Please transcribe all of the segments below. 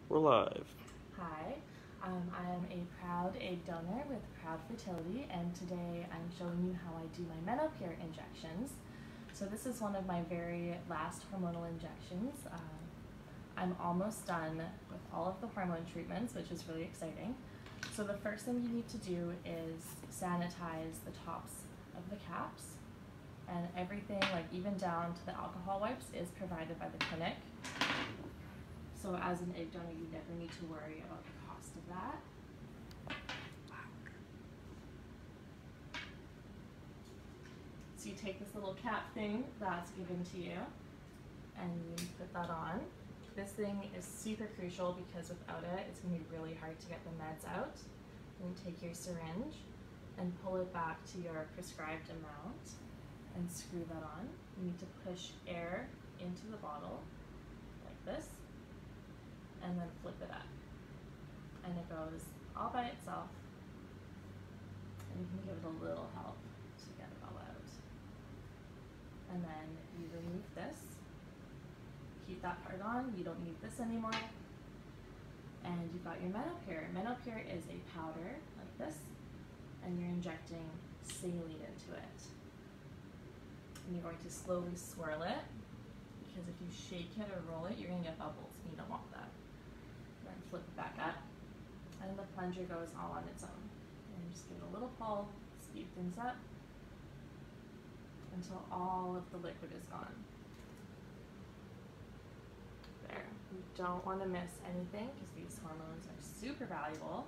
We're live. Hi, I am a proud egg donor with Proud Fertility, and today I'm showing you how I do my Menopur injections. So this is one of my very last hormonal injections. I'm almost done with all of the hormone treatments, which is really exciting. So the first thing you need to do is sanitize the tops of the caps, and everything, like even down to the alcohol wipes, is provided by the clinic. So as an egg donor, you never need to worry about the cost of that. So you take this little cap thing that's given to you, and you put that on. This thing is super crucial because without it, it's going to be really hard to get the meds out. And take your syringe and pull it back to your prescribed amount and screw that on. You need to push air into the bottle like this, and then flip it up. And it goes all by itself. And you can give it a little help to get it all out. And then you remove this. Keep that part on. You don't need this anymore. And you've got your Menopur. Menopur is a powder like this, and you're injecting saline into it. And you're going to slowly swirl it, because if you shake it or roll it, you're going to get bubbles, and you don't want that. Then flip it back up, and the plunger goes all on its own. And just give it a little pull, speed things up, until all of the liquid is gone. There. You don't want to miss anything, because these hormones are super valuable.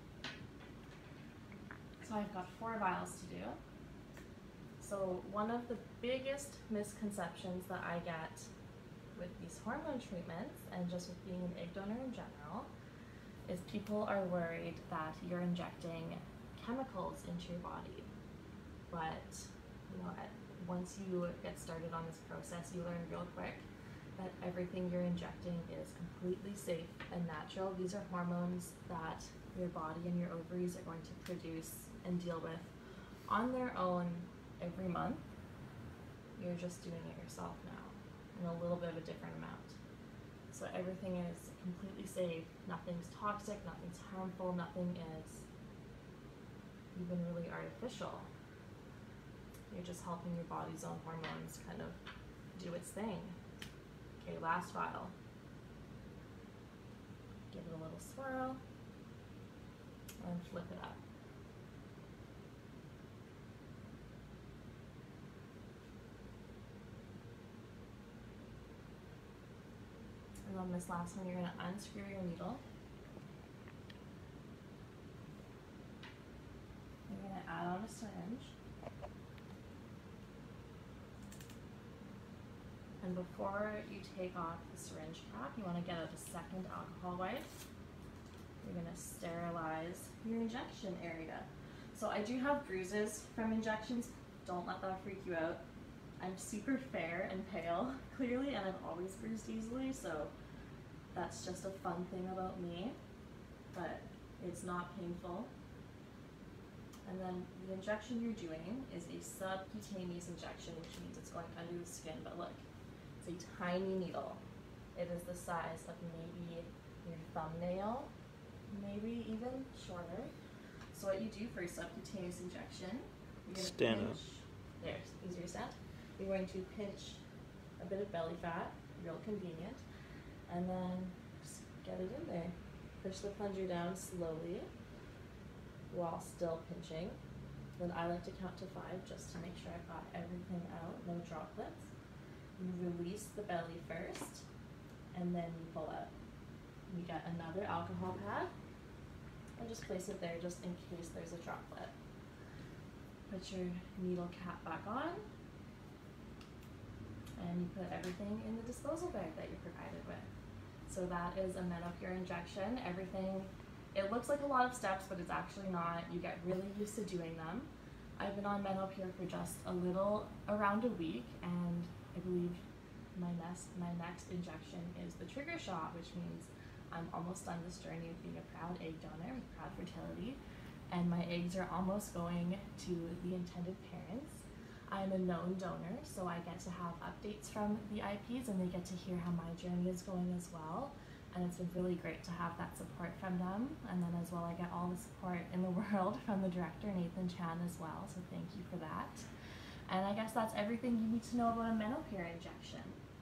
So I've got 4 vials to do. So one of the biggest misconceptions that I get with these hormone treatments, and just with being an egg donor in general, is people are worried that you're injecting chemicals into your body. But once you get started on this process, you learn real quick that everything you're injecting is completely safe and natural. These are hormones that your body and your ovaries are going to produce and deal with on their own every month. You're just doing it yourself now in a little bit of a different amount. So everything is completely safe, nothing's toxic, nothing's harmful, nothing is even really artificial. You're just helping your body's own hormones kind of do its thing. Okay, last vial. Give it a little swirl and flip it up. And on this last one, you're going to unscrew your needle. You're going to add on a syringe. And before you take off the syringe cap, you want to get out a second alcohol wipe. You're going to sterilize your injection area. So I do have bruises from injections. Don't let that freak you out. I'm super fair and pale, clearly, and I've always bruised easily, so that's just a fun thing about me, but it's not painful. And then the injection you're doing is a subcutaneous injection, which means it's going under the skin, but look, it's a tiny needle. It is the size of maybe your thumbnail, maybe even shorter. So what you do for a subcutaneous injection, you're going to pinch. There, easier stand. You're going to pinch a bit of belly fat, real convenient, and then just get it in there. Push the plunger down slowly while still pinching. Then I like to count to 5 just to make sure I've got everything out, no droplets. You release the belly first, and then you pull out. You get another alcohol pad, and just place it there just in case there's a droplet. Put your needle cap back on, and you put everything in the disposal bag that you're provided with. So that is a Menopur injection. Everything, it looks like a lot of steps, but it's actually not. You get really used to doing them. I've been on Menopur for just around a week, and I believe my next injection is the trigger shot, which means I'm almost done this journey of being a proud egg donor with Proud Fertility, and my eggs are almost going to the intended parents. I'm a known donor, so I get to have updates from the IPs, and they get to hear how my journey is going as well. and it's been really great to have that support from them. And then as well, I get all the support in the world from the director, Nathan Chan, as well, so thank you for that. And I guess that's everything you need to know about a Menopur injection.